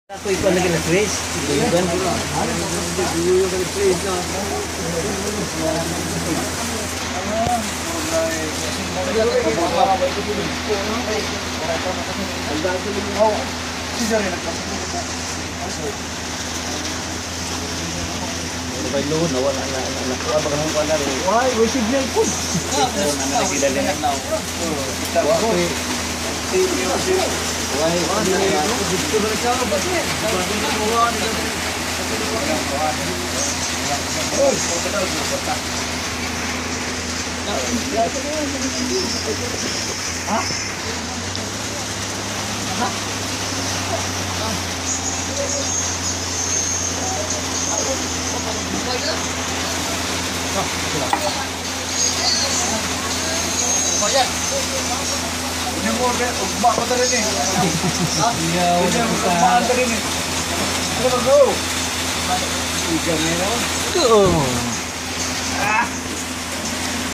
Ako ikaw lagi na Chris. Duyugan. Duyugan na Chris. Bay luhod na wala na nakuha ba kanang kuan rin. Why we signal pud. Na nakidali na. Kita ko. Why dito ba ka ba? Ha? Ini mau ke ubah apa tadi nih? Iya, udah ubah tadi nih. Ada bro. Ikan ini.